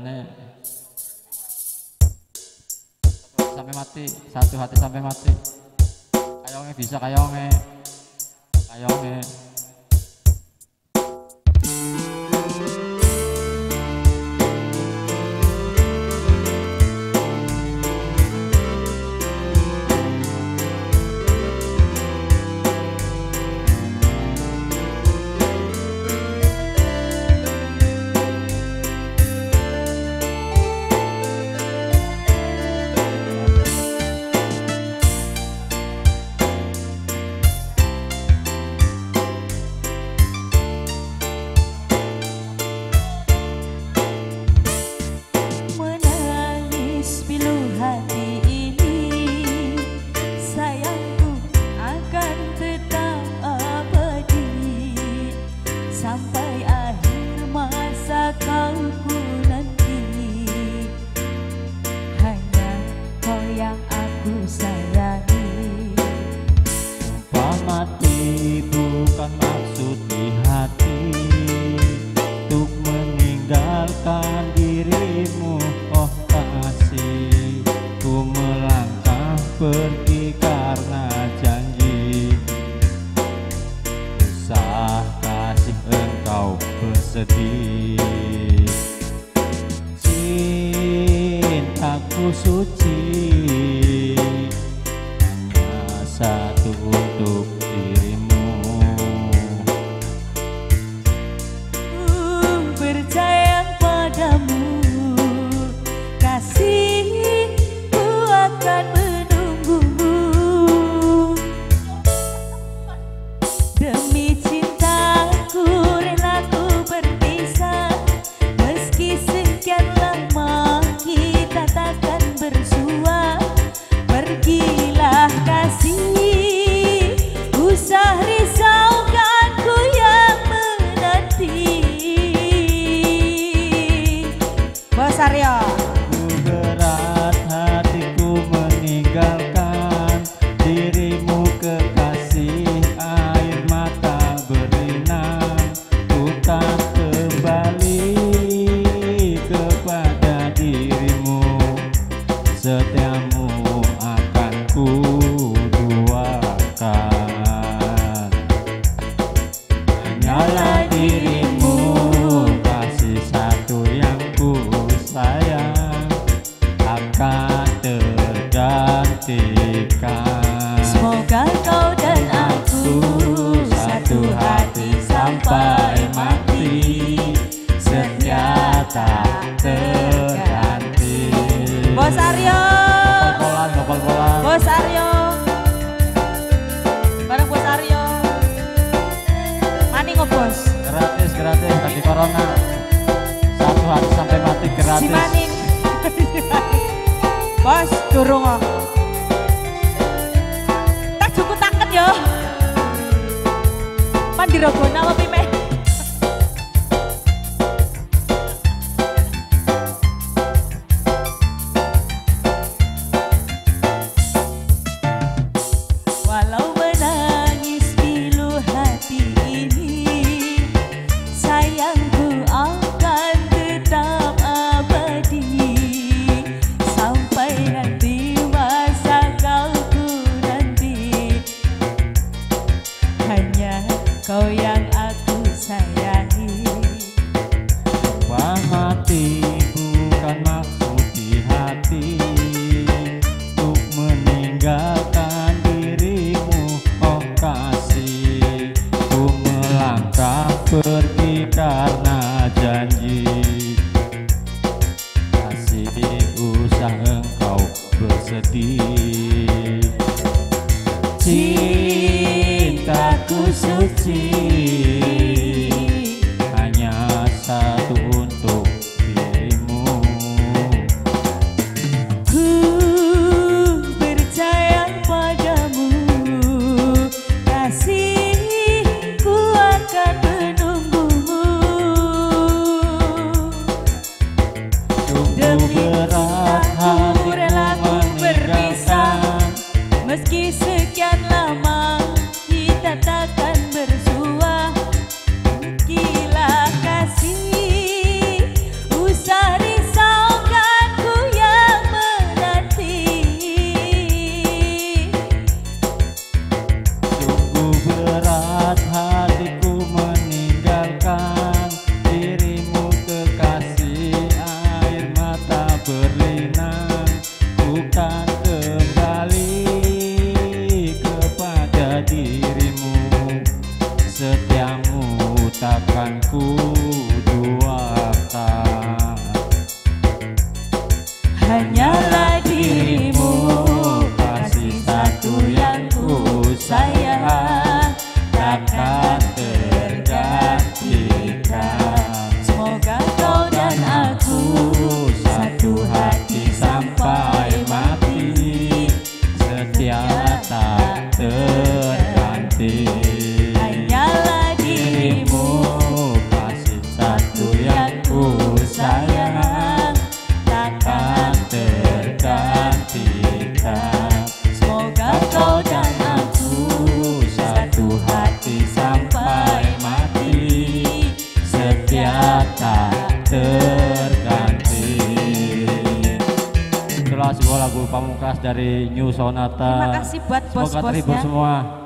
Sampai mati, satu hati sampai mati. Kayonge bisa kayonge. Sampai akhir masa kau nanti, hanya kau yang aku sayangi. Sumpah mati bukan maksud di hati, untuk meninggalkan dirimu, oh kasih. Ku melangkah pergi karena janji, usah kasih engkau bersedih. Cintaku suci, hanya satu untuk dirimu. Percaya padamu, kasihku akan menunggumu. Demi cintaku rela ku berpisah, meski sekian lama kita takkan bersua. Pergilah kasih, usah risaukanku yang menanti. Bos Aryo. Berat hatiku meninggalkan dirimu kekasih, air mata berinang, ku tak kembali kepada dirimu. Setiamu akan ku duakan, hanyalah dirimu, kasih satu yang ku sayang, akan tergantikan. Semoga kau dan aku Satu hati sampai mati, setia tak terganti. Bos Aryo. Nopal-polan. Bos Aryo. Bareng Bos Aryo. Mani ngobos. Gratis anti corona. Satu hati sampai mati gratis. Si Maning. Bos, durung kok. Tak cukup taket yo. Pandirogona apa pimeh? Walau menangis pilu hati ini, sayangku akan tetap abadi. Sampai nanti masa kau ku nanti, hanya kau yang aku sayangi. Sumpah mati bukan maksud di hati, untuk meninggalkan dirimu, oh kasih. Ku melangkah pergi karena janji, kasih usah engkau bersedih. Cintaku suci, hanya satu untuk dirimu. Ku percaya padamu, kasihku akan menunggumu. Sungguh berat cintaku rela hatiku ku berpisah, meninggalkan, meski sekian lama kita takkan bersua. Gila kasih, usah risau. tak terganti. Itulah sebuah lagu pamungkas dari New Sonata. Terima kasih buat Semoga terhibur bos-bosnya. semua.